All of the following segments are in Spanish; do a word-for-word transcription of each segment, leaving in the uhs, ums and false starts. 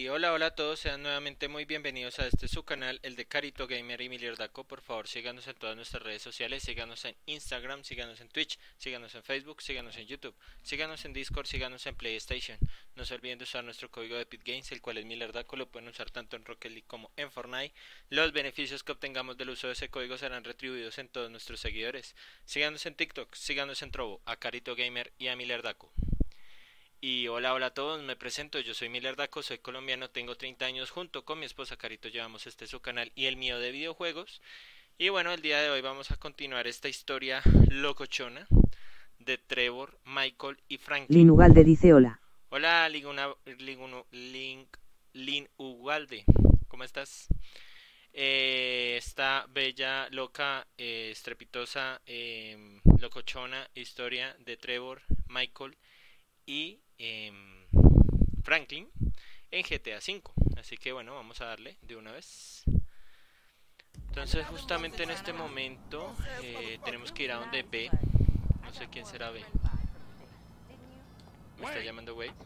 Y hola, hola a todos, sean nuevamente muy bienvenidos a este su canal, el de Carito Gamer y Miliardaco. Por favor, síganos en todas nuestras redes sociales, síganos en Instagram, síganos en Twitch, síganos en Facebook, síganos en YouTube, síganos en Discord, síganos en PlayStation. No se olviden de usar nuestro código de Epic Games, el cual es Miliardaco, lo pueden usar tanto en Rocket League como en Fortnite. Los beneficios que obtengamos del uso de ese código serán retribuidos en todos nuestros seguidores. Síganos en TikTok, síganos en Trovo, a Carito Gamer y a Miliardaco. Y hola, hola a todos, me presento, yo soy Miller Daco, soy colombiano, tengo treinta años, junto con mi esposa Carito llevamos este su canal y el mío de videojuegos. Y bueno, el día de hoy vamos a continuar esta historia locochona de Trevor, Michael y Franklin. Lin Ugalde dice hola. Hola, Liguna, Liguno, Link, Lin Ugalde, ¿cómo estás? Eh, esta bella, loca, eh, estrepitosa, eh, locochona historia de Trevor, Michael y eh, Franklin en G T A cinco. Así que bueno, vamos a darle de una vez. Entonces justamente en este momento eh, tenemos que ir a donde B. No sé quién será B. Me está llamando Wade.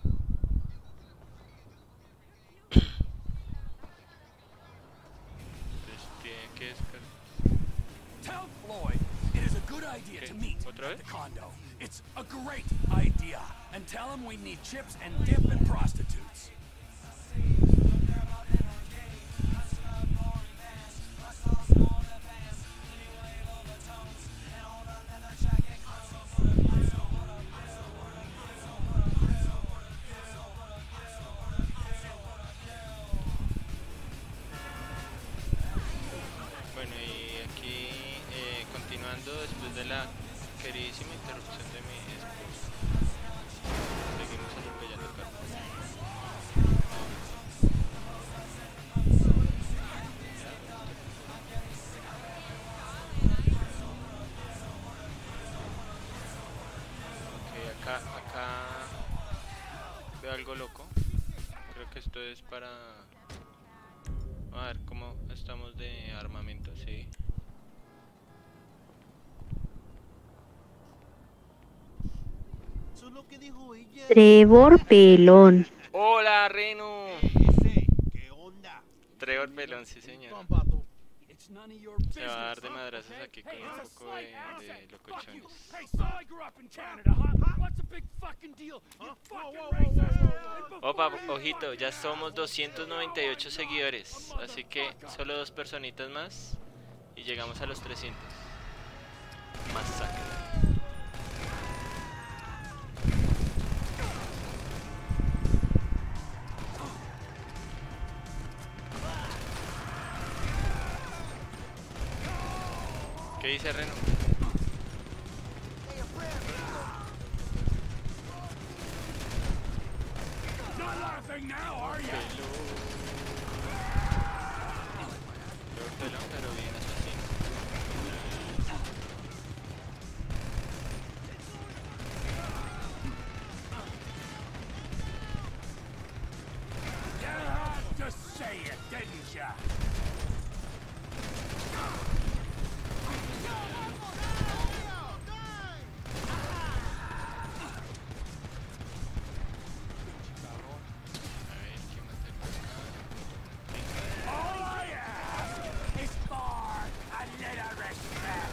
Entonces tiene que descargar. Tell Floyd it is a good idea to meet ¿Otra at vez? the condo. It's a great idea. And tell him we need chips and dip and prostitutes. Bueno, y aquí eh, continuando después de la queridísima interrupción de mi esposa, seguimos atropellando carros. Ok, acá, acá veo algo loco. Creo que esto es para... A ver cómo estamos de armamento, sí. Trevor Pelón. ¡Hola, Reno! ¿Qué onda? Trevor Pelón, sí señor. It's none of your Se va a dar business. de madrazos okay? aquí con Hey, un it's a poco de, slight accent. de Fuck you. locochones. Hey, so I grew up in Canada, huh? What's the big fucking deal? You fucking whoa, whoa, racist. whoa, whoa, And Opa, before you ojito, ya fucking somos asshole, doscientos noventa y ocho you seguidores. are a Así que motherfucker. solo dos personitas más y llegamos a los trescientos. Masacre. ¿Qué dice Reno? Not laughing now, are you? Trevor Pelón, pero bien asesino. You had to say it, didn't ya? A ver, ¿qué más tenemos acá? All I ask is for a little respect.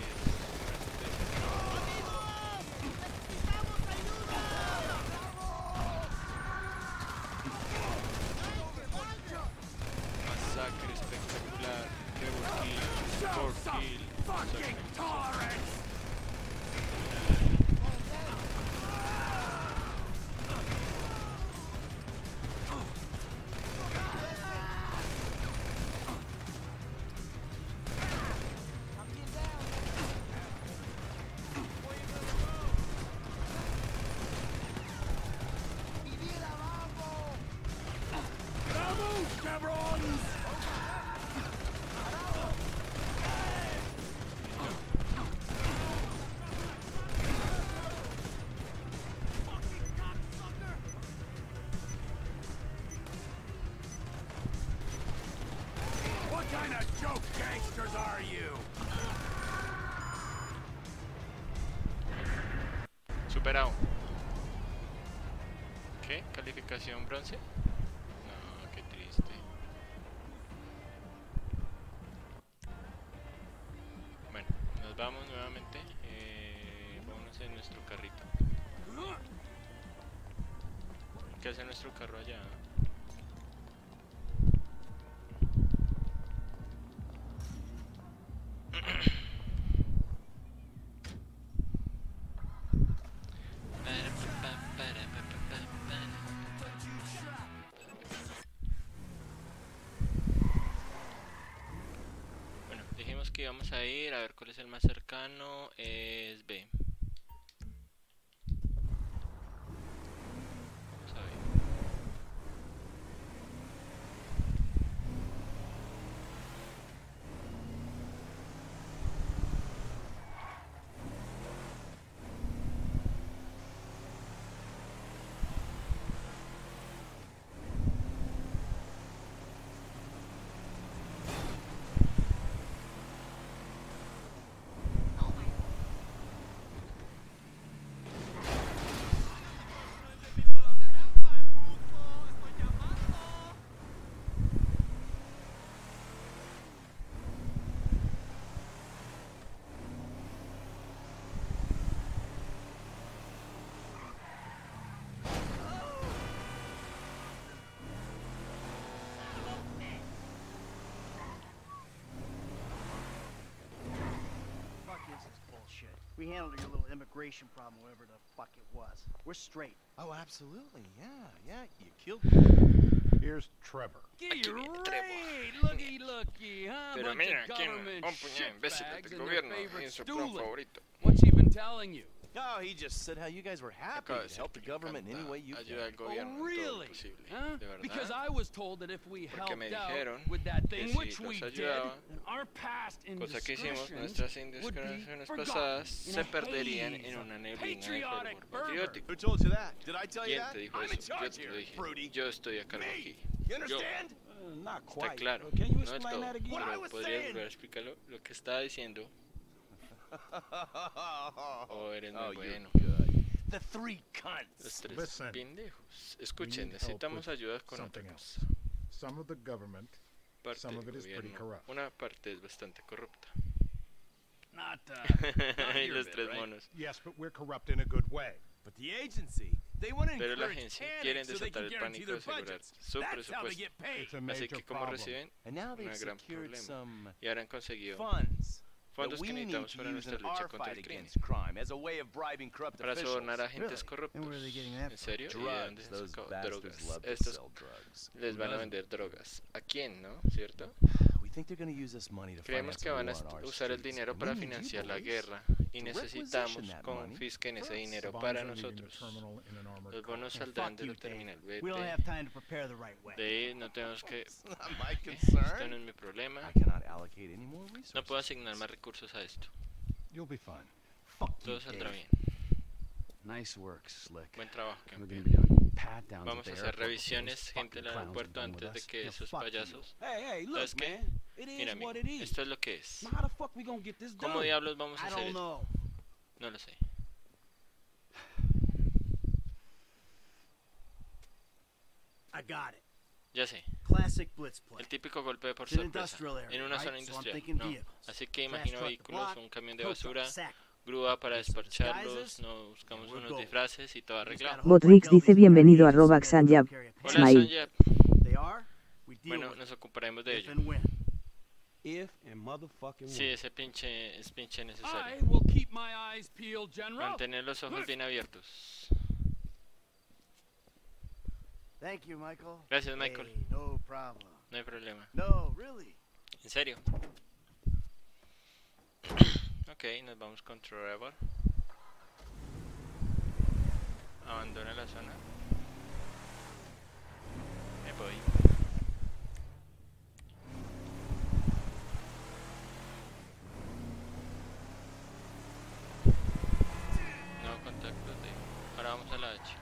Masacre espectacular. Trevor Kill. Show Trevor some Kill. fucking tolerance. Vamos, cabrons! What kind of joke gangsters are you? Superado. ¿Qué? ¿Calificación bronce? No. ¿Qué hace nuestro carro allá? Bueno, dijimos que íbamos a ir a ver cuál es el más cercano. Es B. Vamos a ver. Fuck is this bullshit? We handled your little immigration problem, whatever the fuck it was. We're straight. Oh, absolutely. Yeah, yeah. You killed. Here's Trevor. Great! Trevor. Looky, looky, huh? Pero Bunch mira, of quién government un puñado imbécil shitbags del and their gobierno favorite en su plan stooling. favorito. What's he been telling you? No, he just said how you guys were happy Acaba de to decir help the que le government in any way you ayuda al can. gobierno Oh, en todo lo really? posible. Huh? De verdad. Because I was told that if we Porque me helped out dijeron with that que thing, si which we los did, ayudaba, our past cosa que hicimos, indiscretions nuestras would be indiscreciones forgotten pasadas in se a perderían haze en of una neblina de patriotic fervor fervor. patriótico. Who told you that? Did I tell you ¿Quién that? te dijo I'm eso? in Yo charge te lo here, dije. Fruity. Yo estoy a cargo Me. aquí. You Yo. understand? Uh, not Está quite. claro. Uh, Can you No del explain todo. that again? What I Pero was podrías saying. volver a explicarlo. Lo que estaba diciendo. Oh, eres muy Oh, you're bueno. good. The three Los cunts. tres Listen, pendejos. Escuchen, need help necesitamos with ayuda con something otra else. cosa. Some of the government, Parte some del of it is pretty gobierno. corrupt. Una parte es bastante corrupta. Not, uh, not Y your los bit, tres right? monos. Yes, but we're corrupt in a good way. But the agency, they want to Pero la encourage agencia panic quieren so they desatar can el guarantee pánico their de asegurar budgets. su That's how they presupuesto. get paid. It's a Así major que como problem. reciben And now they've una gran secured problema. some Y ahora han conseguido funds that fondos we que need necesitamos to para use nuestra in lucha our contra fight el crimen. against crime as a way of bribing corrupt Para officials. sobornar a agentes Really? corruptos. And where are they getting that ¿En from? serio? ¿Y de dónde Drugs. se Those sacó? bastards Drogas. love to Estos sell drugs. les van a Doesn't? vender drogas. ¿A quién, no? ¿Cierto? We think they're going to use this money to Creemos finance que a van a war on our usar el streets. dinero And para we need you financiar la boys guerra y to necesitamos requisition that money confisquen ese for us. dinero Bonds para are leaving the nosotros. terminal in an armored Los car. bonos And saldrán fuck de you, la terminal Dave. We don't B T. have time to prepare the right way. De ahí no tenemos que... It's not my ¿Qué? Esto concern. no es mi problema. I cannot allocate any more resources. No puedo asignar más recursos a esto. You'll be fine. Fuck you, Todo saldrá Dave. bien. Nice work, Slick. Buen trabajo, We're campeón. gonna be doing pat downs Vamos at a the hacer airport before revisiones, those gente en fucking el clowns are aeropuerto done with antes de us. que Yeah, esos fuck you. payasos... Hey, hey, look, ¿Sabes qué? man. It is Mira, what amigo, it is. esto es lo que es. Now how the fuck we gonna get this done? ¿Cómo diablos vamos a I hacer don't esto? know. No lo sé. I got it. Ya sé. Classic blitz play. El típico golpe de por It's an sorpresa. industrial area, En una right? zona So I'm industrial. thinking No. vehicles. Así que Trash imagino truck to vehículos, block, un camión de tow truck basura, to sack. grúa para Get some despacharlos, disguises, nos buscamos and we're unos golden. disfraces y todo We just arreglado. gotta hope Botrix like hell dice these bienvenido a guys Robax don't Sanjab. carry a Hola, Smile. Sanjab. They are. We deal Bueno, with nos ocuparemos de if ello. and when. If and motherfucking Sí, when. ese pinche es pinche I necesario. will keep my eyes peeled, General. Mantener los ojos bien abiertos. Thank you, Michael. Gracias, Michael. Hey, no problem. No hay problema. No, really. En serio. Ok, nos vamos con Trevor. Abandona la zona. Me voy. No contactos de... Ahora vamos a la H.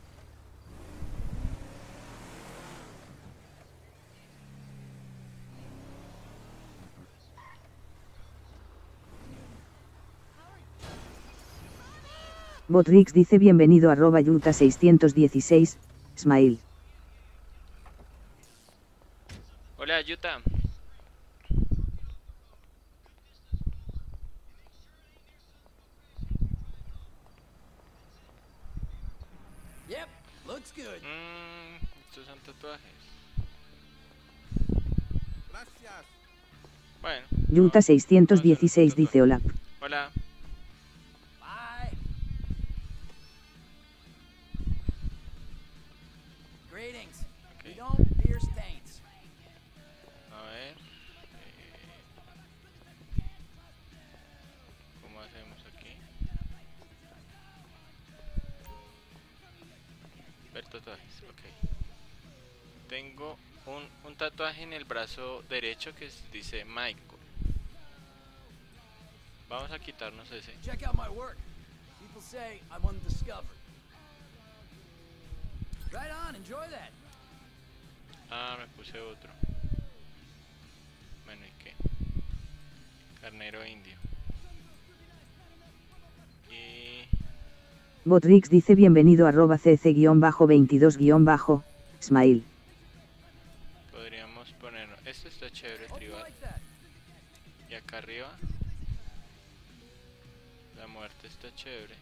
Botrix dice bienvenido a arroba yuta seiscientos dieciséis, Smile. Hola, Yuta. Yep, looks good. Mm, Estos son tatuajes. Bueno. Junta seiscientos dieciséis dice hola. Hola. Bye. Greetings. We Okay. don't fear stains. A ver. eh, ¿Cómo hacemos aquí? Ver tatuajes. Ok. Tengo un, un tatuaje en el brazo derecho que es- dice Michael. Vamos a quitarnos ese. Check out my work. People say I'm undiscovered. Right on, enjoy that. Ah, me puse otro. Bueno, ¿y qué? Carnero indio. Y... Botrix dice bienvenido arroba cc-veintidós-smile. podríamos poner... Este está chévere, Hope you tribal. like that. Y acá arriba... La muerte está chévere.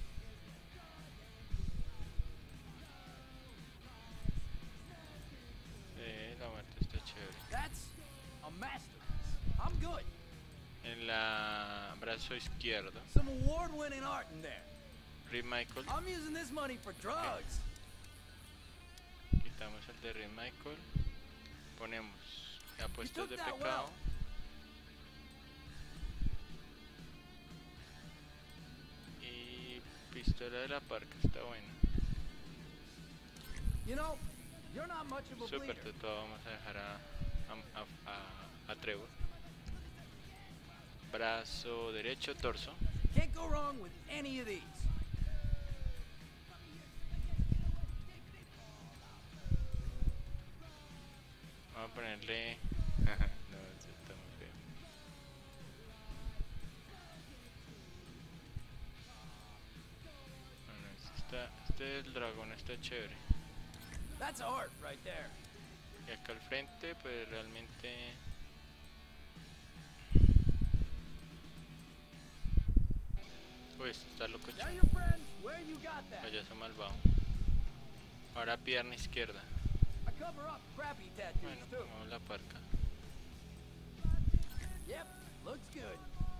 Sí, la muerte está chévere. That's a masterpiece. I'm good. En la brazo izquierdo, Some award-winning art in there. Rip Michael. I'm using this money for drugs. Quitamos el de Rip Michael. Ponemos apuestas de took that pecado. well. Y pistola de la parca está buena. You know, you're not much of a Super bleeder. tatuado, vamos a dejar a, a, a, a, a Trevor. Brazo derecho, torso. Can't go wrong with any of these. Vamos a ponerle... no, eso está muy feo. Bueno, este, está, este del dragón está chévere. That's art right there. Y acá al frente, pues realmente... Uy, este está loco, Tell your friends where you got that. payaso malvado. Ahora pierna izquierda. I cover up crappy tattoos Bueno, too. pongamos la parca. Yep, looks good.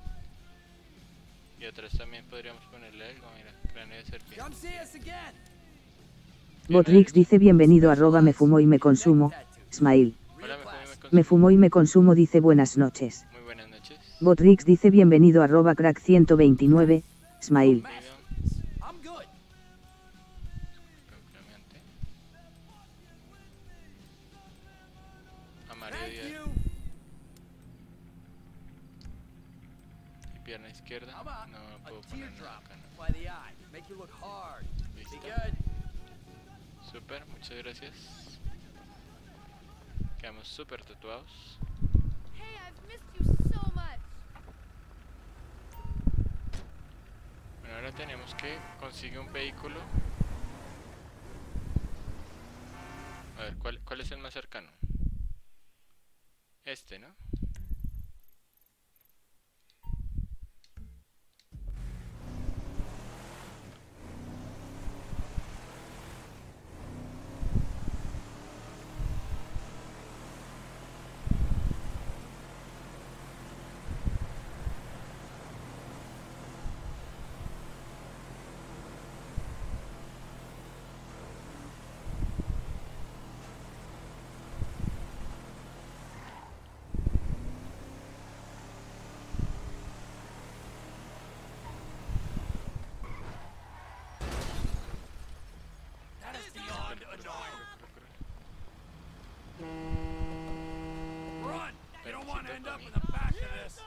Y atrás también podríamos ponerle algo, mira, cráneo de serpiente. Come see us again. Botrix dice bienvenido arroba me fumo y me consumo. Smile. Hola, me fumo y me Me consumo. fumo y me consumo dice buenas noches. Muy buenas noches. Botrix dice bienvenido arroba crack ciento veintinueve. Smile. Masterpiece. I'm good. Complemente. Amarillo Thank y, you. y pierna izquierda. How about No a puedo poner nada teardrop acá, ¿no? by the eye? Make you look hard. Be Listo. good. Super, muchas gracias. Quedamos súper tatuados. Hey, I've missed you so much. Bueno, ahora tenemos que conseguir un vehículo. A ver, ¿cuál, cuál es el más cercano? Este, ¿no? That is beyond annoying. Run! You don't want to end up in the back of this.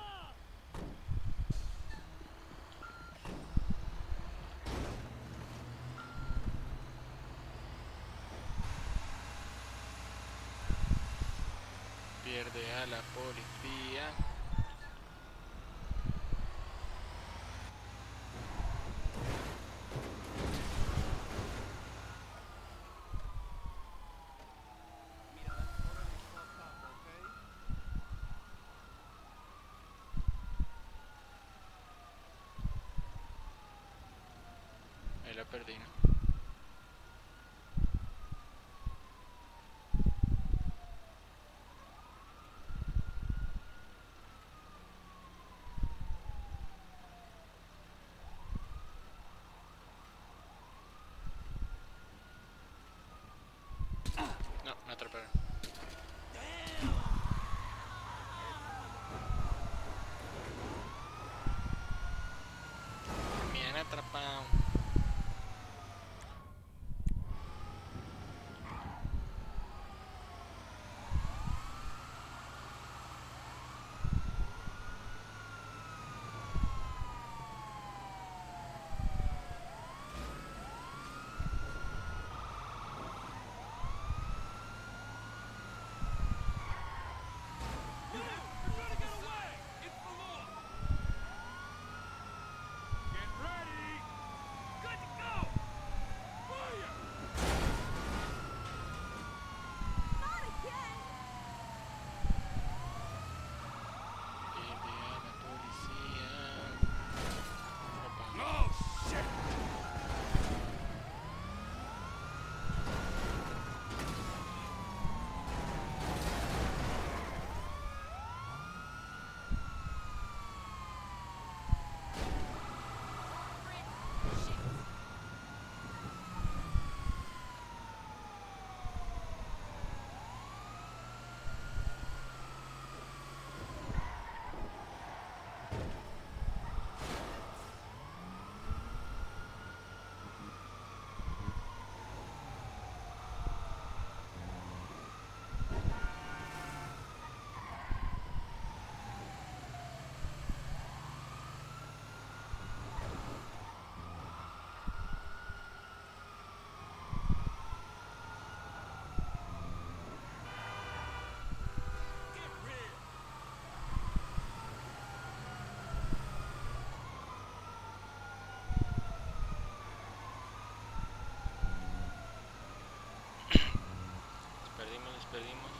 Pierde a la policía. Ahí la perdí, ¿no? atrapado. Perdimos, les perdimos.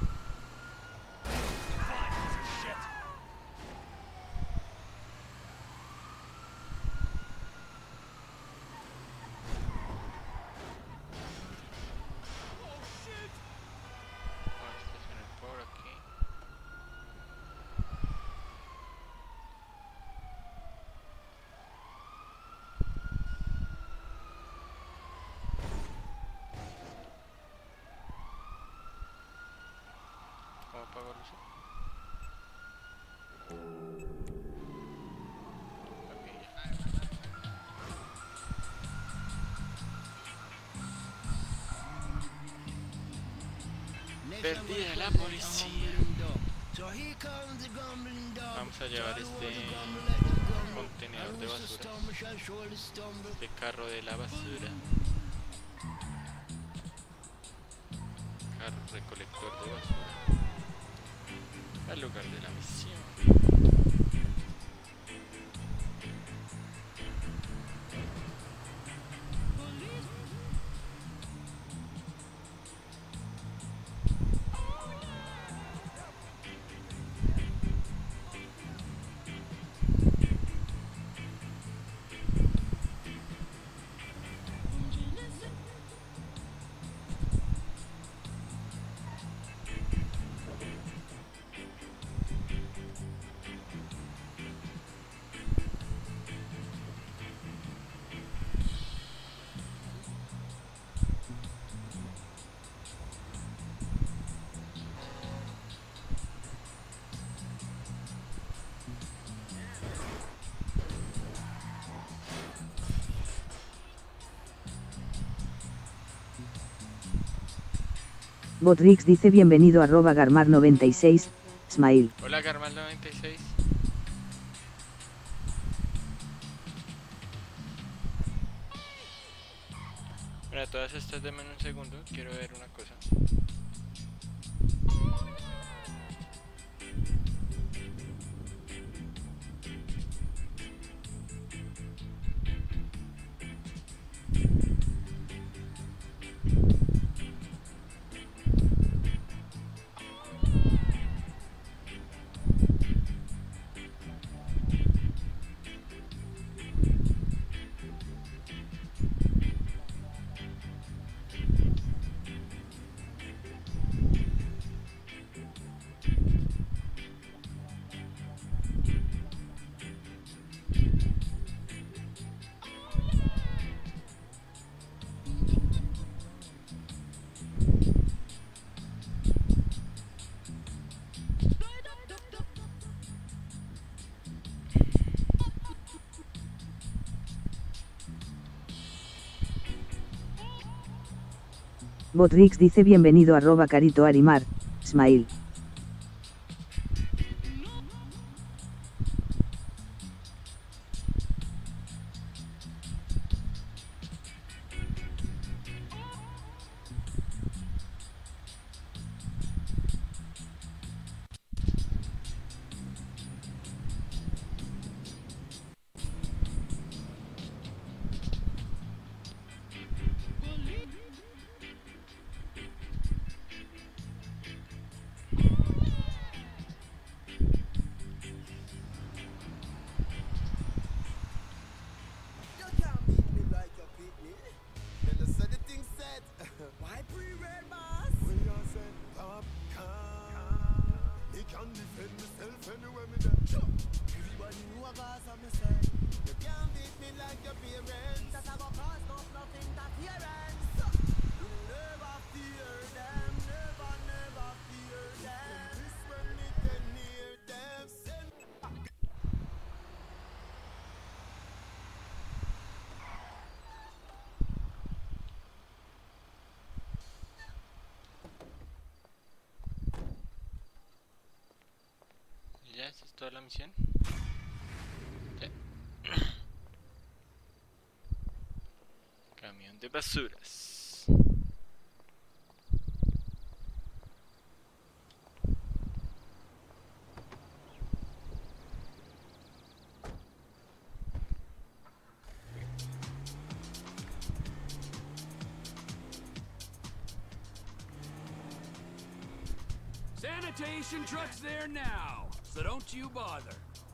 Vamos a estacionar por aquí. ¿Cómo apago el uso? Ok, ya. Perdida la policía. Vamos a llevar este contenedor de basura, este carro de la basura, carro recolector de basura, al lugar de la misión. Botrix dice bienvenido arroba Garmar noventa y seis, Smile. Hola Garmal noventa y seis. Mira, todas estas denme un segundo, quiero ver una cosa. Botrix dice bienvenido arroba Carito Arimar, Smile. ¿Ya esa es toda la misión? Ya. Camión de basuras. Sanitation truck's there now, so don't you bother.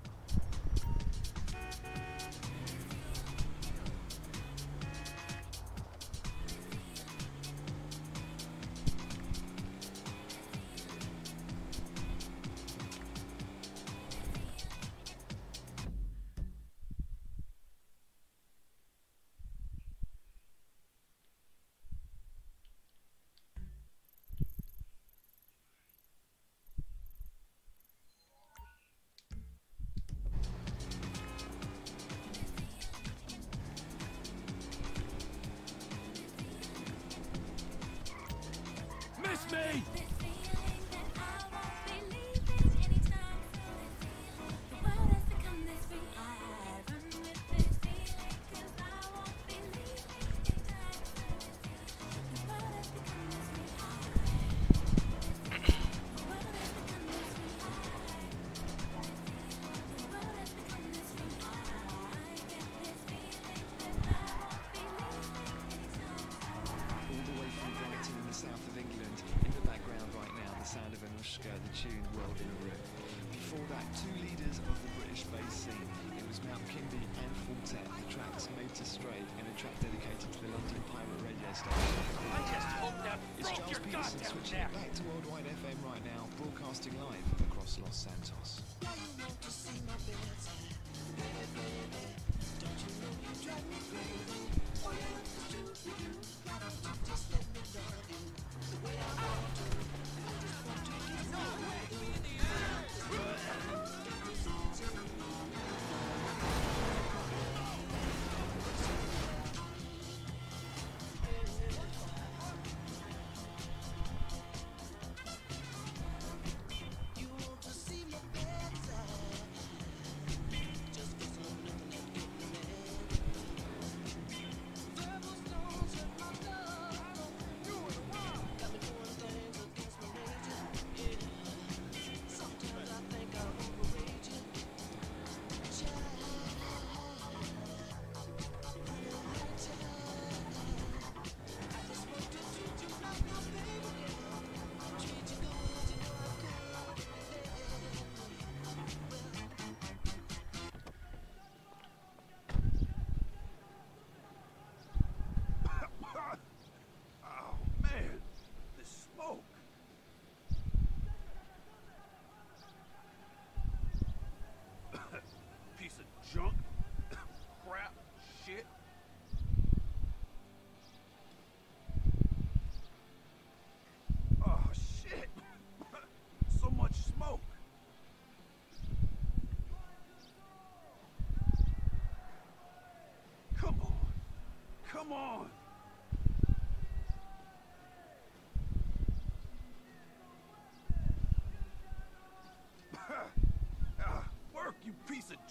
Miss me! The tune World in a Room. Before that, two leaders of the British bass scene. It was Mount Kimby and Fortet, the tracks Made to Stray, and a track dedicated to the London pirate radio station. I just hope that It's broke Charles your Peterson goddamn switching neck. it back to Worldwide F M right now, broadcasting live across Los Santos.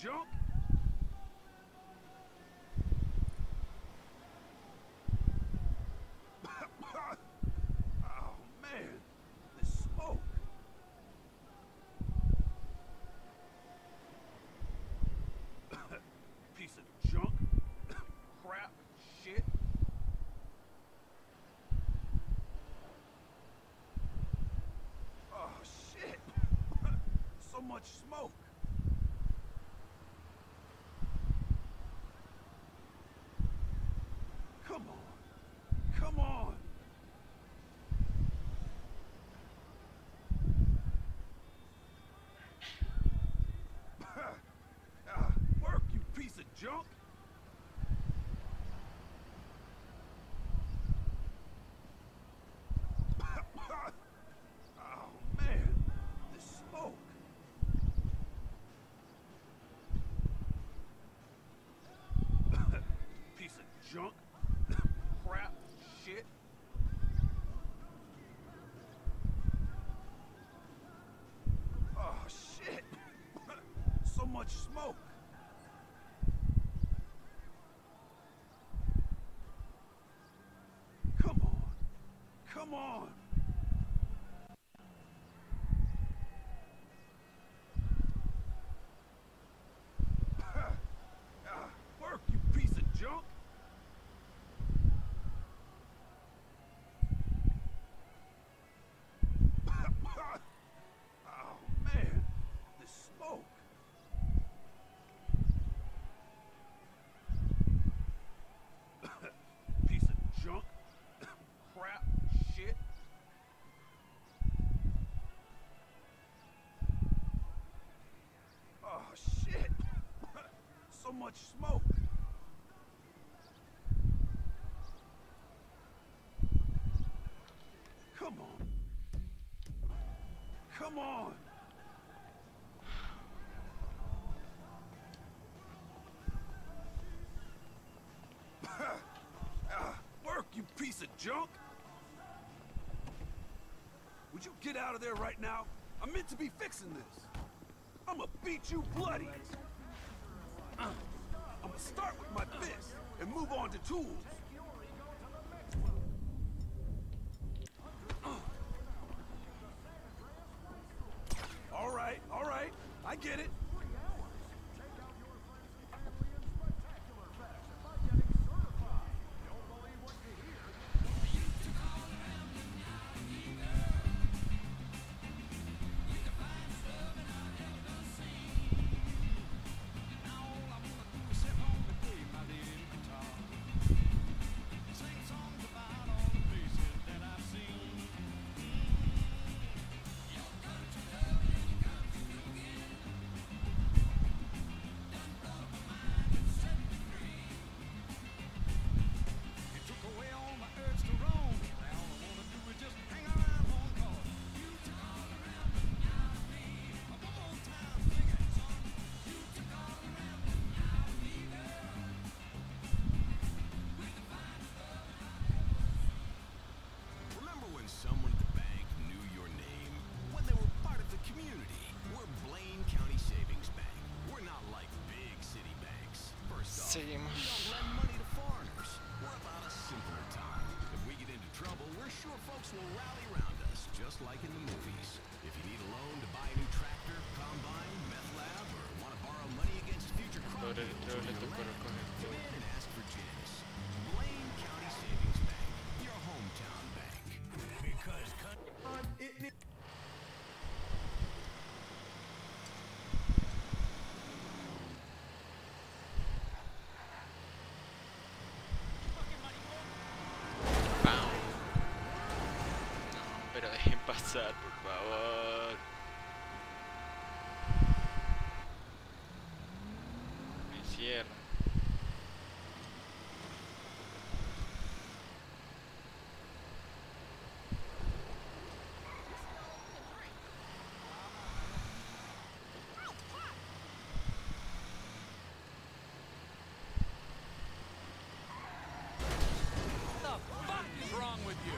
junk? Oh man, this smoke. Piece of junk. Crap. Shit. Oh shit. So much smoke. Come on. Come on. Ah, work, you piece of junk. Oh man, this smoke. Piece of junk. Crap. Shit. Oh shit. So much smoke. Come on. Come on. Ah, work, you piece of junk. Oh man, this smoke. Piece of junk. Crap. Shit. Oh shit. So much smoke. Come on. Come on. Ah, work, you piece of junk. Would you get out of there right now? I'm meant to be fixing this. I'm gonna beat you bloody. Uh, I'm gonna start with my fist and move on to tools. Uh. All right, all right, I get it. Remember when someone at the bank knew your name? When they were part of the community? We're Blaine County Savings Bank. We're not like big city banks. First off, we Seguimos. don't lend money to foreigners. We're about a simpler time. If we get into trouble, we're sure folks will rally around us, just like in the movies. If you need a loan to buy a new tractor, combine, meth lab, or want to borrow money against future crop Ahora yields creo on le your tocó land, recoger come todo. in and ask for Janice. Blaine County Savings Bank, your hometown bank. Because it Pam. No, pero dejen pasar, por favor. Me cierran. What the fuck is wrong with you?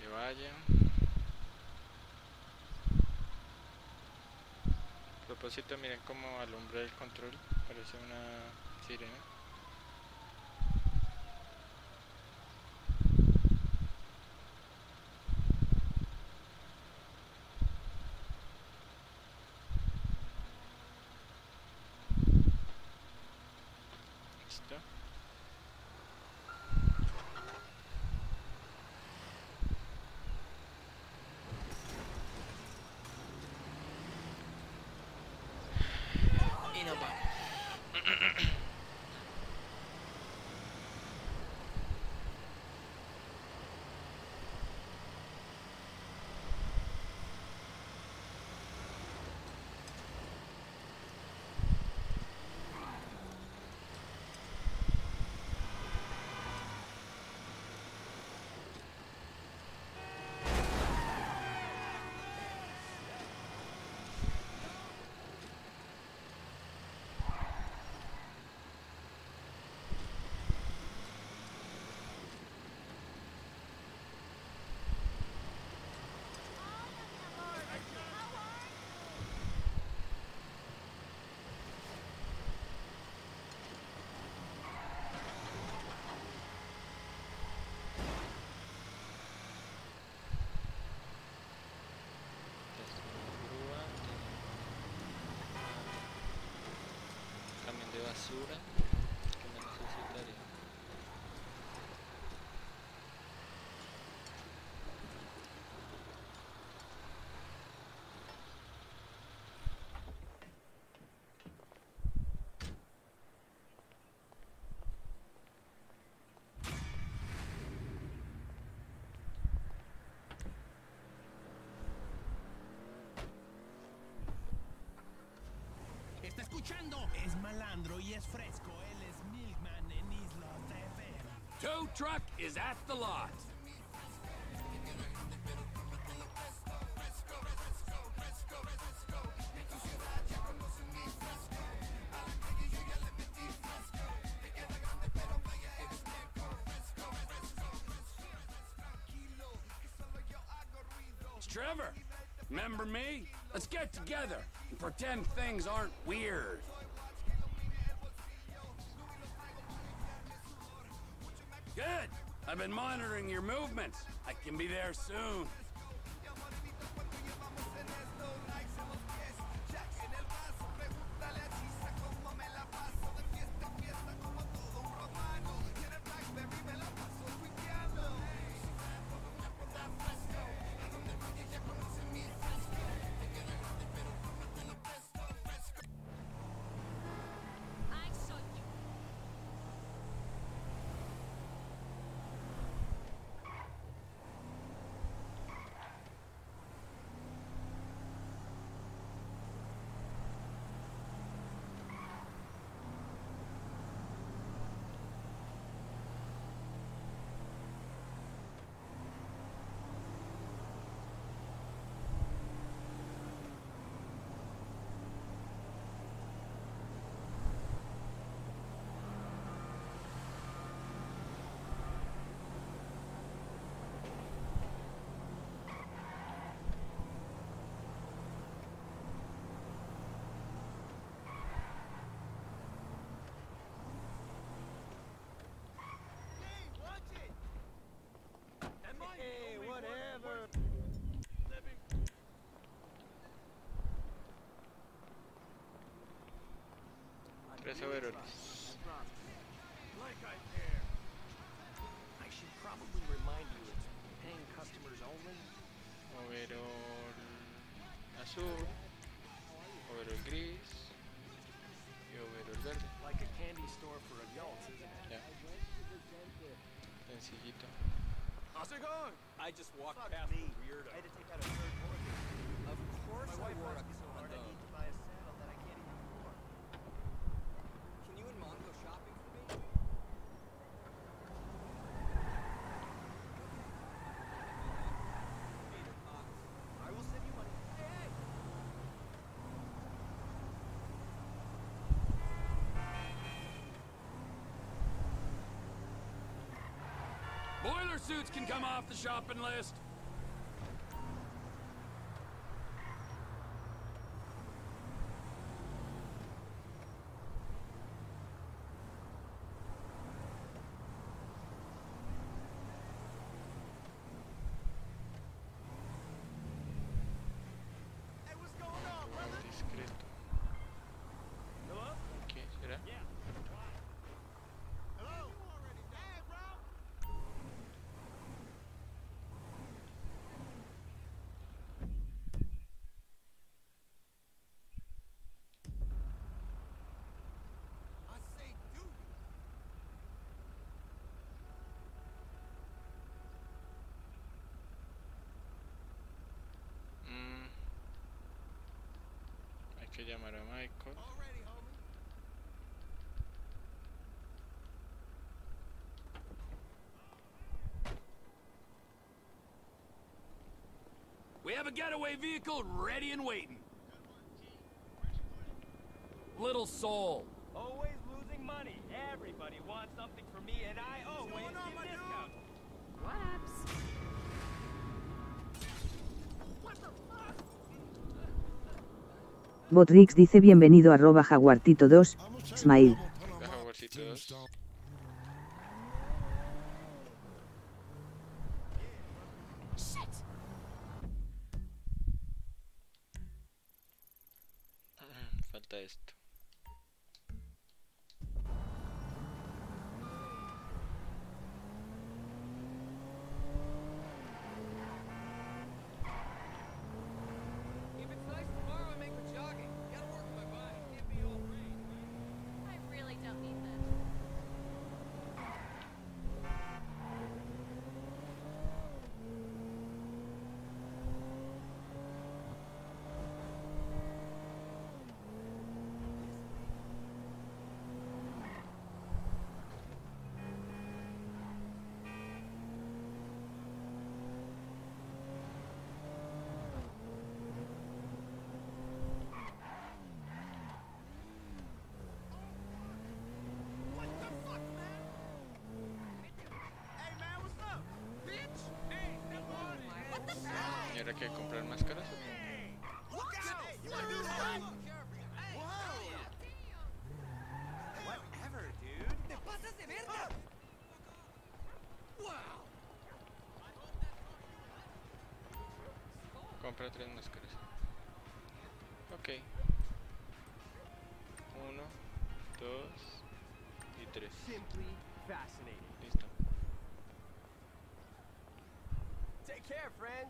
Que vaya. A propósito, miren cómo alumbra el control. Parece una sirena. Listo. Y nos vamos. Camión de basura que me necesitaría. Está escuchando. Es malandro y es fresco. Él es Milkman en Isla T V. Tow truck is at the lot. It's Trevor. Remember me? Let's get together and pretend things aren't weird. Good. I've been monitoring your movements. I can be there soon. Hey, whatever. Tres overoles. Like I care. I should probably remind you it's paying customers only. Overol azul, overol gris y overol verde. Like a candy store for adults, isn't it? Ya. Sencillito. How's it going? I just walked Fuck past me. the weirdo. I had to take out a third mortgage. Of course My I wife wore works a me so hard I need to buy a saddle that I can't even afford. Can you and Mom go shopping for me? I will send you money. Hey, hey! Boiler suits can come off the shopping list. que llamar a Michael. We have a getaway vehicle ready and waiting. Little soul. Always losing money. Everybody wants something from me, and I always give discounts. Whoops. Botrix dice bienvenido arroba jaguartito dos, smile. La Jaguarcito dos. Falta esto. If it's nice tomorrow, I make for jogging. Gotta work my body. Can't be all rain. I really don't need this. ¿Y ahora qué? ¿Comprar máscaras? Whatever, dude. Te pasas de verga. Compra tres máscaras. Ok. Uno, dos y tres. Simply fascinating. Listo. Take care, friends.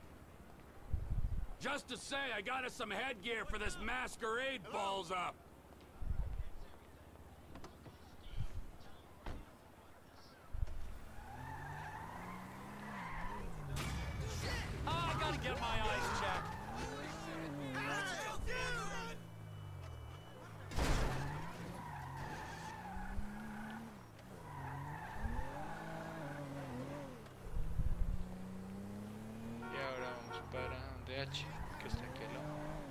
Just to say, I got us some headgear for this masquerade balls up. Oh, I gotta get my eyes checked. Y ahora vamos para D H, que está aquí al lado.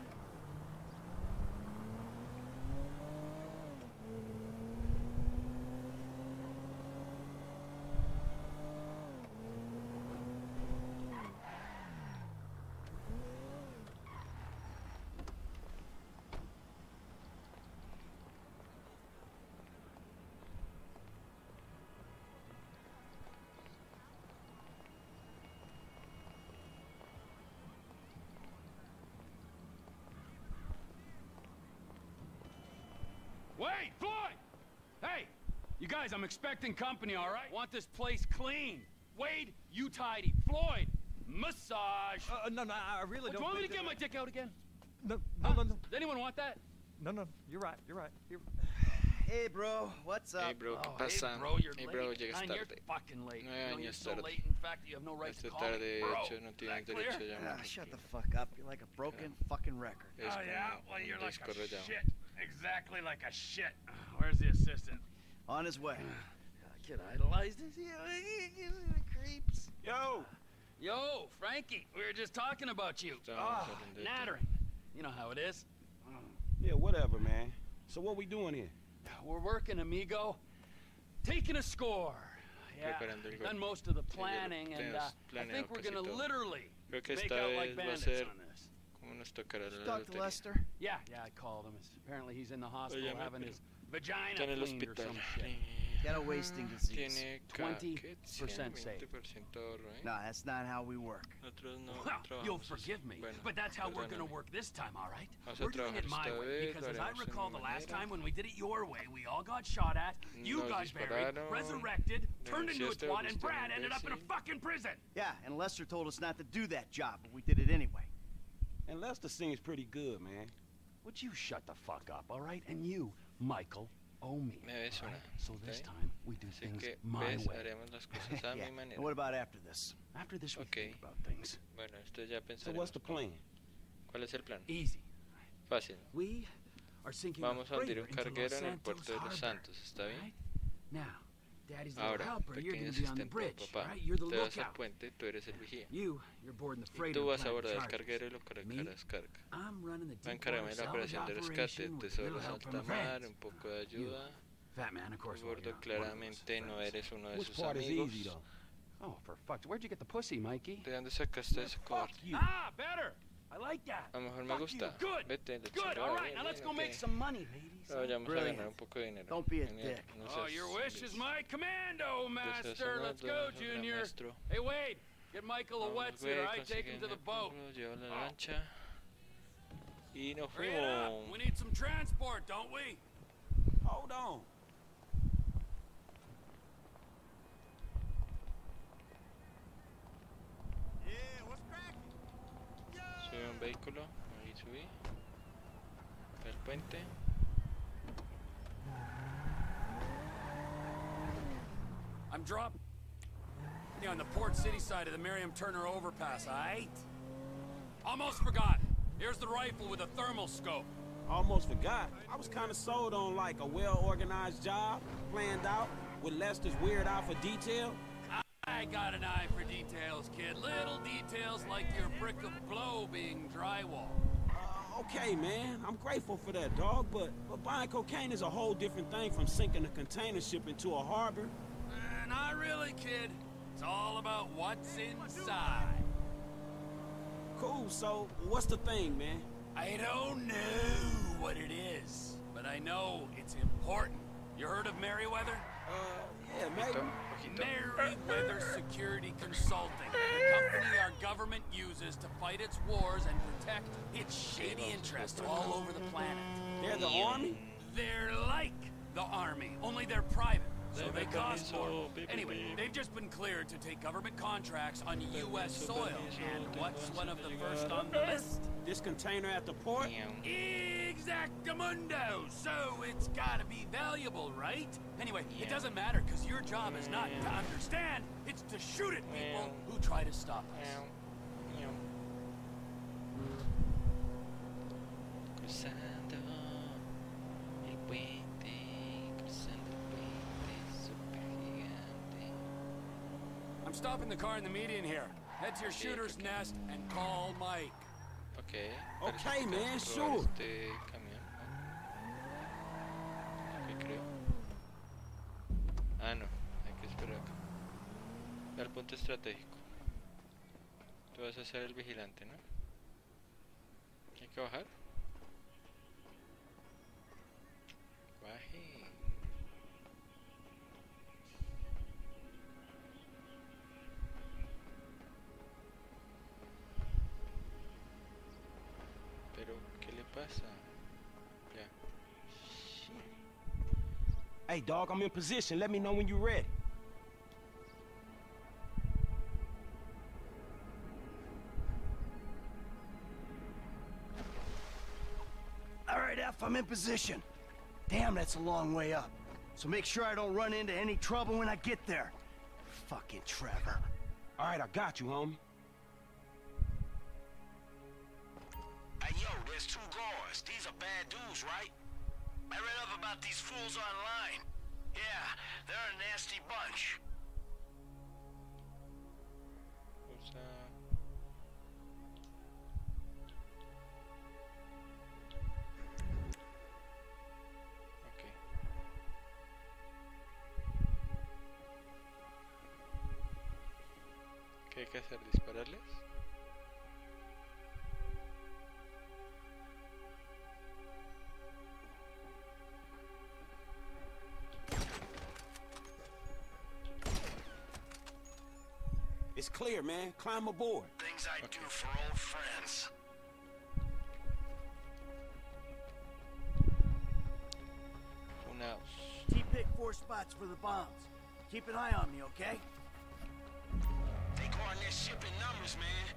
Wait, Floyd! Hey, you guys, I'm expecting company, all right? Want this place clean. Wade, you tidy. Floyd, massage. Uh, no, no, I really Do don't. you want me to think get my that- dick out again? No, no, Huh? no, no, Does anyone want that? no, no. You're right. You're right. You're... Hey, bro. What's up? Hey bro, ¿qué Oh, pasa? hey, bro, you're Hey bro, late. llegas Nine, you're tarde. fucking late. Nueve You know, you're años so tarde. late, in fact, that you have no right to Esta call me tarde, de bro. hecho, no Is tienes that derecho a clear? llamar. Ah, shut the fuck up. You're like a broken fucking record. Es Oh, yeah? como Well, you're un like disco a rayado. shit. Exactly like a shit. Where's the assistant? On his way. Kid idolized this. Creeps. Yo. Yo, Frankie, we were just talking about you. Estábamos Oh, hablando de ti. nattering. You know how it is. Yeah, whatever, man. So what we doing here? We're working, amigo. Taking a score. Yeah, Preparando el done gol. most of the Sí, ya lo planning, and uh, tenemos I planeado think we're casi gonna todo. literally Creo que make esta out vez like va a bandits ser on this. como nos tocará la Talk to lotería. Lester. Yeah, yeah, I called him. Apparently he's in the hospital llamé, having pero his vagina Está en el cleaned or hospital. some shit. Got a wasting disease. Tiene twenty ¿qué? percent cien, safe. veinte por ciento ahorro, ¿eh? No, that's not how we work. Nosotros no Well, you'll trabajamos así. forgive me, Bueno, but that's how we're gonna perdóname. work this time, all right? Vamos a We're doing it trabajar my esta way, vez, because lo as I haremos en recall mi the last manera. time when we did it your way, we all got shot at, you Nos got buried, dispararon, resurrected, turned into a denunciaste, twat, and volviste un Brad ended up in a imbécil. fucking prison. Yeah, and Lester told us not to do that job, but we did it anyway. And Lester seems pretty good, man. Would you shut the fuck up, all right? And you, Michael, owe me. Me ves all una, right? So this ¿ok? time, we do Así things que, my ves, way. haremos las cosas a Yeah. mi manera. And what about after this? After this, we Okay. think about things. Bueno, esto ya So pensaremos. what's the plan? ¿Cuál es el plan? Easy. Fácil. We are sinking Vamos a a hundir un freighter into carguero Los en el puerto de Santos Los Harbor. Santos, ¿está bien? Now, Daddy's little Ahora, helper, you're pequeño gonna be on the asistente, bridge, papá, right? You're the te vas al lookout. puente, tú eres el vigía. You, you're boarding the Y freighter tú vas a planting abordar el charges. carguero y lo Me, cargarás carga. I'm running the Va a deep encargarme water de la salvage operación de rescate, operation with a tesoros little en help from alta my mar, friends. un poco de ayuda. Fat man, of course, well, Gordo, you're not one of us claramente no friends. eres uno de Which sus part is amigos. easy, though? Oh, for fuck's Where'd you get the pussy, Mikey? ¿De dónde sacaste ese Fuck cobarde? you. Ah, better. I like that. A lo mejor me Fuck gusta. you. Good. Vete, le Good. All right, now let's go make some money, ladies. Pero vayamos a Brilliant. ganar un poco de dinero. Don't be a Genial. dick. No Oh, seas your wish is imbécil. my commando, master. Deseas Let's una, go, dos, gran Junior. maestro. Hey, Wade, get Michael a Vamos, wetsuit, güey, all right? Take him to the consiguen boat. el carro, lleva la lancha. Y nos Hurry it up. fuimos. We need some transport, don't we? Hold on. Subí un vehículo, ahí subí. El puente. I'm dropping on the Port City side of the Miriam Turner overpass, all right? Almost forgot. Here's the rifle with a thermal scope. Almost forgot. I was kind of sold on like a well-organized job, planned out, with Lester's weird eye for detail. I got an eye for details, kid. Little details like your brick of blow being drywall. Uh, okay, man. I'm grateful for that, dog, but, but buying cocaine is a whole different thing from sinking a container ship into a harbor. Uh, not really, kid. It's all about what's inside. Cool, so what's the thing, man? I don't know what it is, but I know it's important. You heard of Merryweather? Uh, yeah, maybe. Merryweather Security Consulting, the company our government uses to fight its wars and protect its shady interests all over the planet. They're the army? They're like the army, only they're private, so they cost more. Anyway, they've just been cleared to take government contracts on U S soil, and what's one of the first on the list? This container at the port? Exactamundo! So it's gotta be valuable, right? Anyway, it doesn't matter, because your job is not to understand, it's to shoot at people who try to stop us. Cruzando el puente, cruzando el puente, super gigante. I'm stopping the car in the median here. Head to your shooter's nest and call Mike. Okay. Okay, man, Este sure. camión, ¿no? ¿Qué creo? Ah, no, hay que esperar acá. Ve al punto estratégico. Tú vas a ser el vigilante, ¿no? Hay que bajar. Baje. Pero, ¿qué le pasa? Ya. Hey, dog, I'm in position. Let me know when you're ready. All right, F, I'm in position. Damn, that's a long way up. So make sure I don't run into any trouble when I get there. Fucking Trevor. All right, I got you, homie. Hey, yo, there's two guards. These are bad dudes, right? I read up about these fools online. Yeah, they're a nasty bunch. Usa... Ok. ¿Qué hay que hacer? ¿Dispararles? It's clear, man. Climb aboard. Things I do for old friends. Unaos. T-pick four spots for the bombs. Keep an eye on me, okay? They guarding their ship in numbers, man.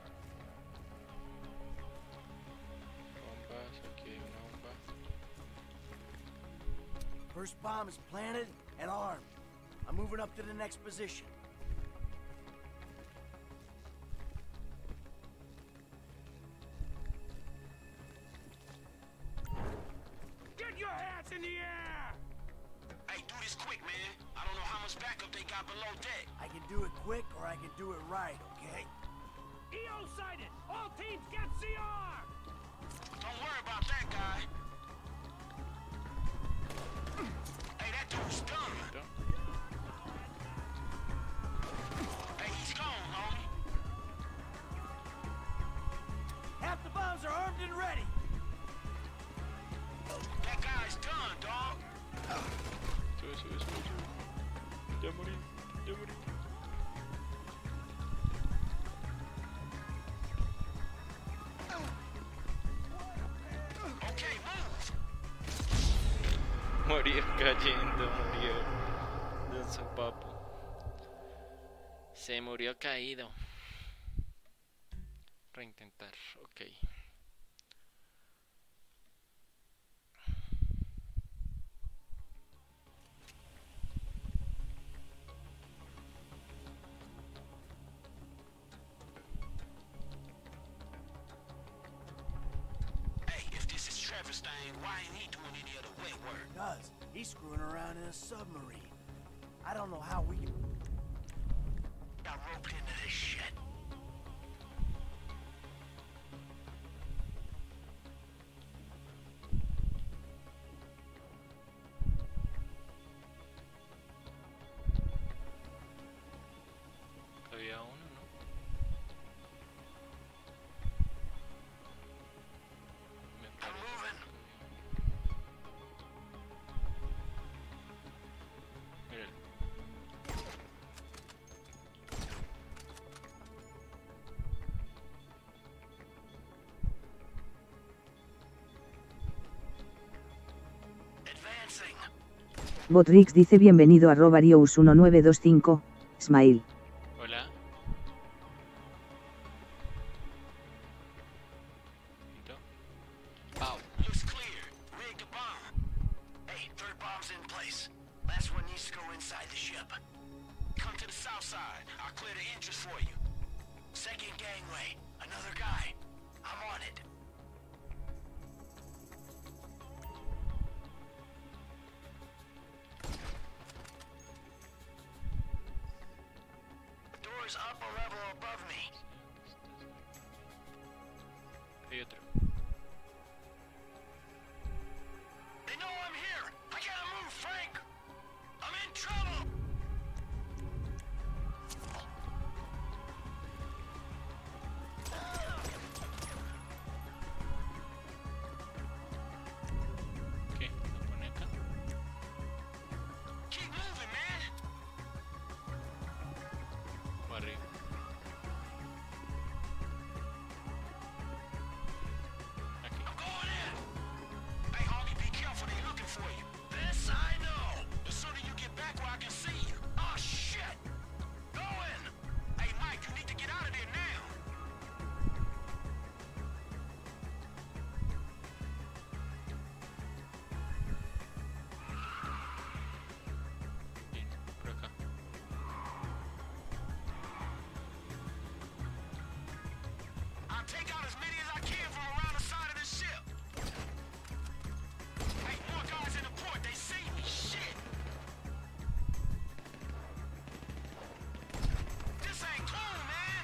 Bombas, aquí hay una bomba. First bomb is planted and armed. I'm moving up to the next position. much backup they got below deck. I can do it quick or I can do it right, okay? E O sighted! All teams get C R! Don't worry about that guy. Hey, that dude's done. Hey, he's gone, homie. Half the bombs are armed and ready. That guy's done, dog. Sube, sube, sube, sube. Ya morí, ya morí. Okay, move. Murió cayendo, murió. De su papo. Se murió caído. Reintentar, ok. Why ain't he doing any of the wet work? Because he's screwing around in a submarine. I don't know how we can... Got roped into this shit. Había uno, ¿no? Me parece. Míralo. Botrix dice bienvenido a Robarious uno nueve dos cinco, Smile. Hola. Wow. Looks clear. Rig the bomb. Hey, third bomb's in place. Last one needs to go inside the ship. Come to the south side. I'll clear the entrance for you. Second gangway. Another guy. I'm on it. Doors up a level above me. Hay otro. They know I'm here. I gotta move, Frank. I'm in trouble. ¿Qué? ¿Lo pone acá? Keep moving, man. O arriba. Aquí. I'm going in. Hey, homie, be careful. They looking for you. This I know. The sooner you get back where I can see you. Oh, shit. Go in. Hey, Mike, you need to get out of there now. Bien, por acá. I'll take out as many as I can from around the side of the ship. Hey, more guys in the port. They see me. Shit. This ain't cool, man.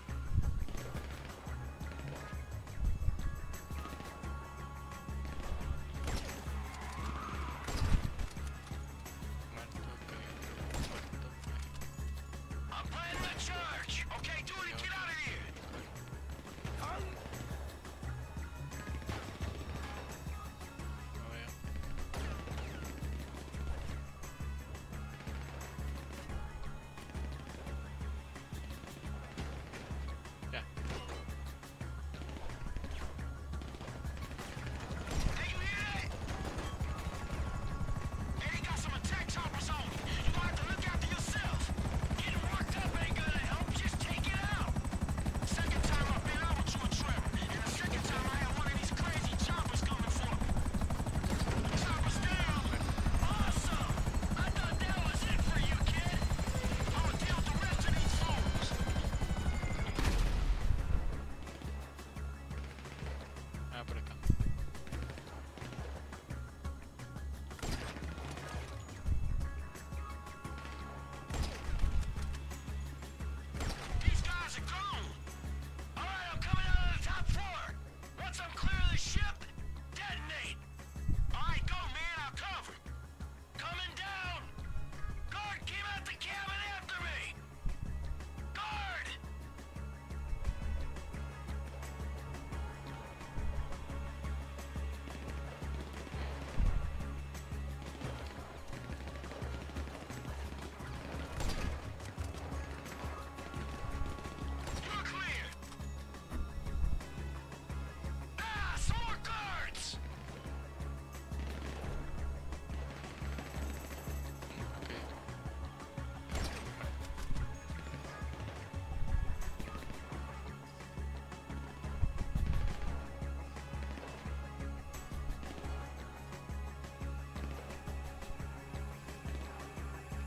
Muerto, caído, muerto. I'm planning a charge. Okay, do it and get out of here.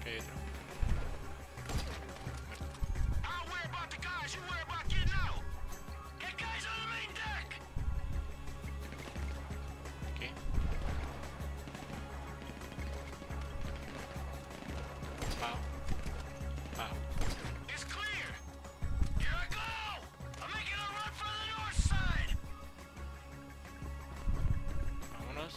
Ok, otro. I'll worry about the guys, you worry about getting out. Get guys on the main deck. Ok. Pau. Pau. It's clear. Here I go. I'm making a run for the north side. Vámonos.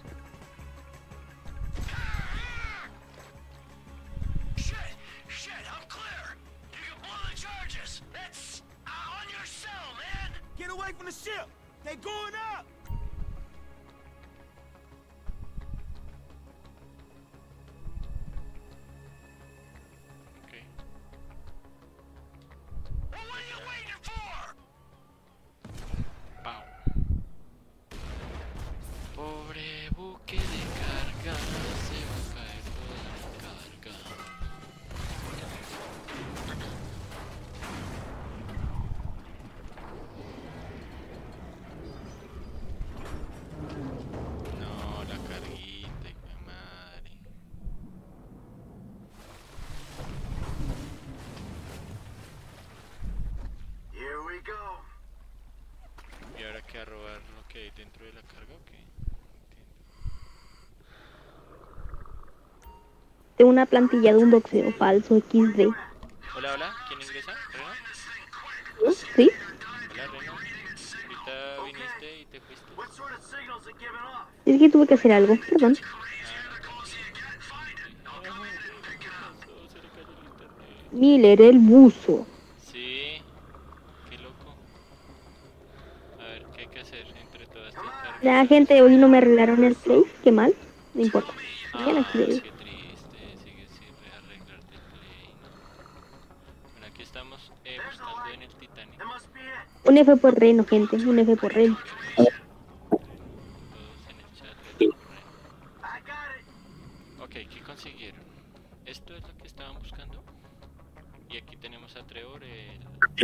Shit, shit, I'm clear. You can blow the charges. That's uh, on your cell, man. Get away from the ship! They going up! Ok. Well, what are you waiting for? Pau. Pobre buque de carga, se va a caer toda la carga. No, la carguita, hijo de madre. Here we go. ¿Y ahora qué, a robar lo que hay dentro de la carga o qué? De una plantilla de un boxeo falso equis de. Hola, hola, ¿quién ingresa? ¿Rena? ¿No? ¿Sí? Hola, Rena. Ahorita viniste y te fuiste. Es que tuve que hacer algo, perdón. Miller, el buzo. Sí, qué loco. A ver, ¿qué hay que hacer entre todas estas cargas? La gente hoy no me arreglaron el play, qué mal, no importa. Mañana Ah, aquí le qué digo. triste, sigue sin arreglarte el play, ¿no? Bueno, aquí estamos eh, buscando en el Titanic. Un F por Reno, gente, un F por Reno. Todos en el chat de Reno. Ok, ¿qué consiguieron? Esto es lo que estaban buscando. Y aquí tenemos a Trevor, el,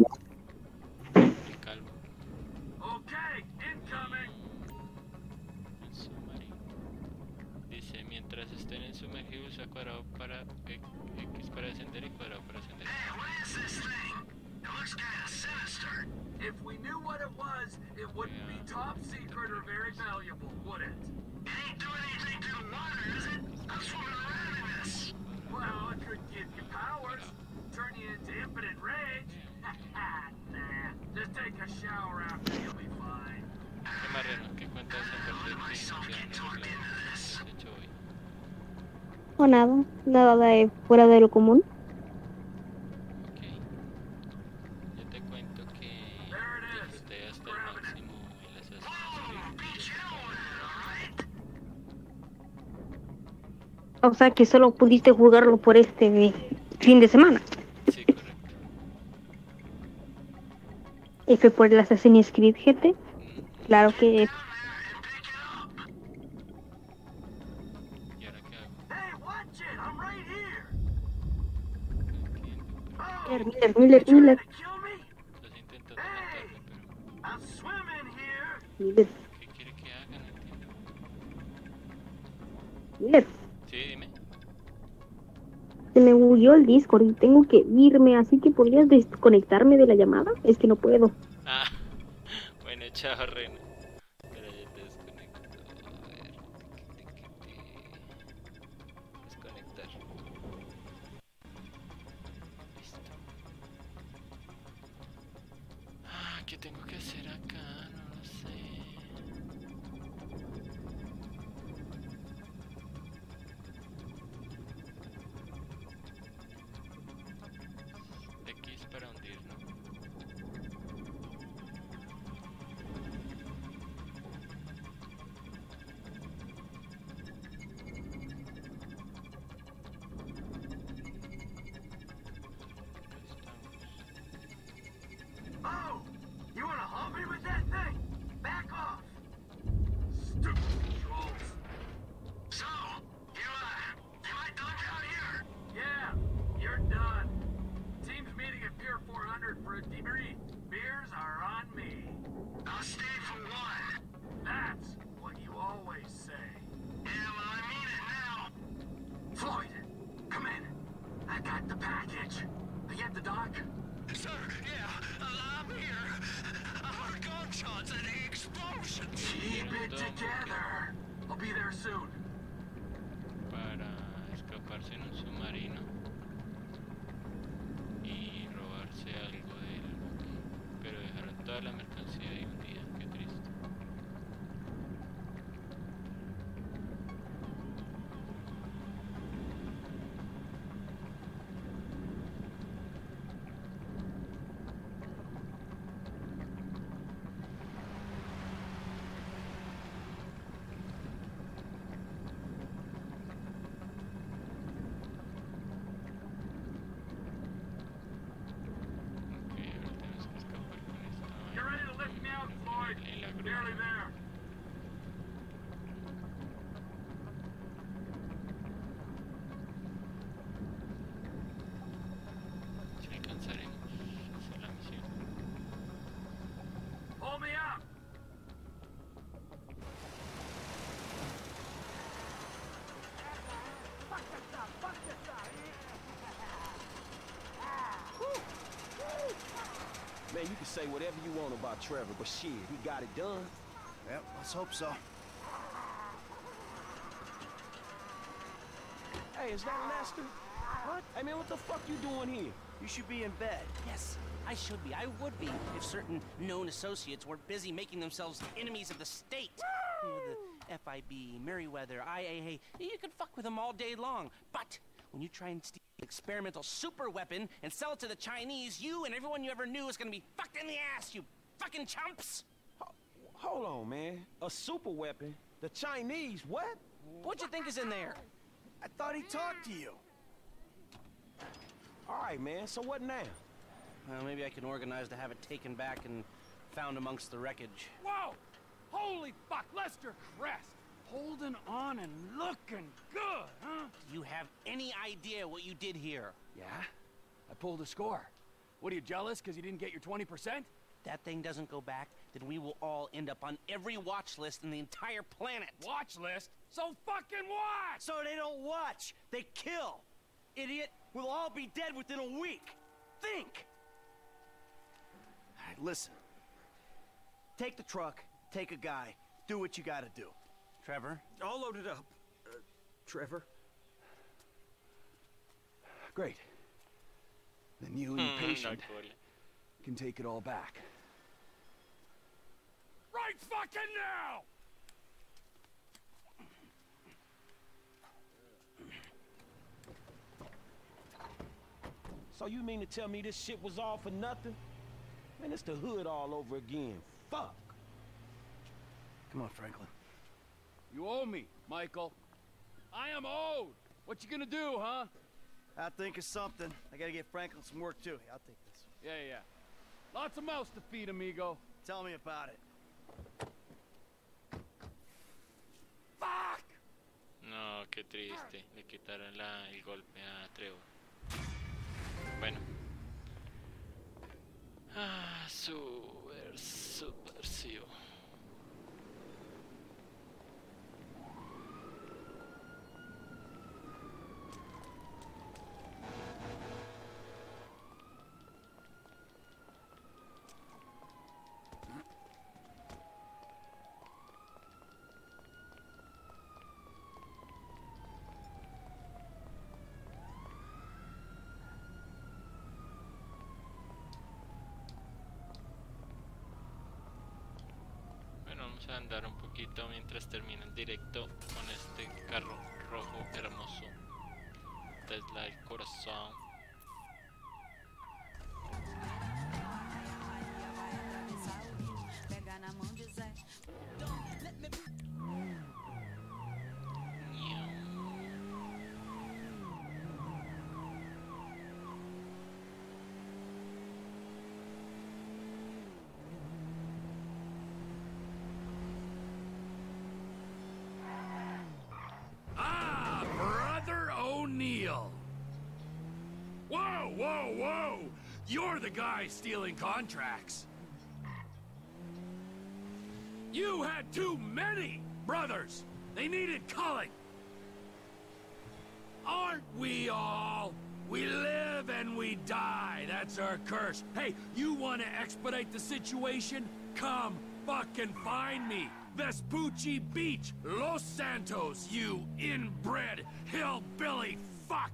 el calvo. Okay, incoming. El submarino. Dice, mientras estén en sumergido, usa cuadrado para X para descender y cuadrado para ascender. Hey, what is this thing? It looks kind of sinister. If we knew what it was, it wouldn't be top secret or very valuable, would it? It ain't doing anything to the water, is it? I'm swimming around in this. Well, it could give you powers, turn you into impotent rage. Nah, just take a shower after, you'll be fine. ¿Qué más, Reno? ¿Qué cuentas aparte de que no te han arreglado? ¿Qué has hecho hoy? O nada, nada de fuera de lo común. Ok. Yo te cuento que disfruté hasta el máximo el Assassin's Creed. O sea que solo pudiste jugarlo por este fin de semana. Sí, correcto. F por el Assassin's Creed G T. Claro que es. ¿Y ahora qué hago? Hey, watch it! I'm right here. Miller, Miller, Miller, Miller. Kill me? Estás intentando matarme, pero I'm swimming here. Miller, ¿qué quiere que haga? No entiendo. Miller. Sí, dime. Se me bugueó el Discord y tengo que irme, así que podrías desconectarme de la llamada. Es que no puedo. Ah, bueno, chao, Reno. Espera, ya te desconecto. A ver, tic, tic, tic, tic. Desconectar. Listo. Ah, ¿qué tengo que hacer acá? No lo sé. X para hundir, ¿no? Oh, you wanna hump me with that thing? Back off. Stupid controls. So, you, uh, am I done down here? Yeah, you're done. Team's meeting at Pier four hundred for a debrief. Beers are on me. I'll stay for one. That's what you always say. Yeah, well, I mean it now. Floyd, come in. I got the package. I get the doc? Sir, yeah, I'm here. I heard gunshots and explosions. Keep it together. I'll be there soon. Para escaparse en un submarino y robarse algo del buque, pero dejaron toda la mercancía ahí hundida. Qué triste. You're ready to lift me out, Floyd? Nearly there. Si alcanzaremos a hacer la misión. Pull me up. Man, you can say whatever you want about Trevor, but shit, he got it done. Yep, let's hope so. Hey, is that Lester? What? Hey, man, what the fuck you doing here? You should be in bed. Yes, I should be. I would be if certain known associates were busy making themselves enemies of the state. You know, the F I B, Merryweather, I A A. You can fuck with them all day long. But when you try and steal an experimental super weapon and sell it to the Chinese, you and everyone you ever knew is gonna be fucked in the ass, you fucking chumps! Ho- Hold on, man. A super weapon? The Chinese? What? What you think is in there? I thought he talked to you. All right, man. So what now? Well, maybe I can organize to have it taken back and found amongst the wreckage. Whoa! Holy fuck, Lester Crest! Holding on and looking good, huh? Do you have any idea what you did here? Yeah? I pulled a score. What, are you jealous because you didn't get your twenty percent? That thing doesn't go back, then we will all end up on every watch list in the entire planet. Watch list? So fucking what? So they don't watch. They kill. Idiot, we'll all be dead within a week. Think. All right, listen. Take the truck, take a guy, do what you gotta do. Trevor? All loaded up. Uh, Trevor? Great. Then you and your patient can take it all back. Right fucking now! So you mean to tell me this shit was all for nothing? Man, it's the hood all over again. Fuck. Come on, Franklin. You owe me, Michael. I am owed. What you gonna do, huh? I'll think of something. I gotta get Franklin some work, too. I'll take this. Yeah, yeah. Lots of mouths to feed, amigo. Tell me about it. Fuck! No, qué triste. Le quitaron la, el golpe a Trevor. Bueno. Ah, super, subversivo. Vamos a andar un poquito mientras termina el directo con este carro rojo hermoso Tesla el corazón. Whoa, whoa, whoa! You're the guy stealing contracts. You had too many brothers. They needed culling. Aren't we all? We then we die. That's our curse. Hey, you want to expedite the situation? Come fucking find me. Vespucci Beach, Los Santos, you inbred hillbilly fuck!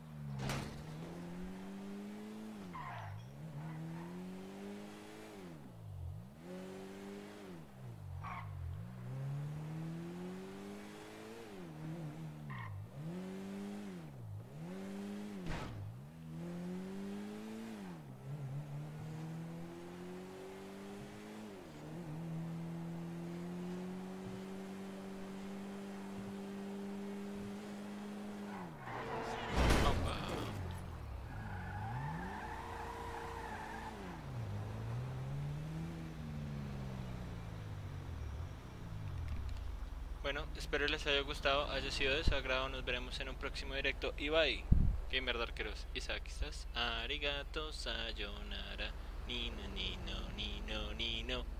Bueno, espero les haya gustado, haya sido de su agrado. Nos veremos en un próximo directo. Y bye. Gamer Darkeros. Isaac, ¿estás? Arigato sayonara. Ni no, ni no, ni no, ni no.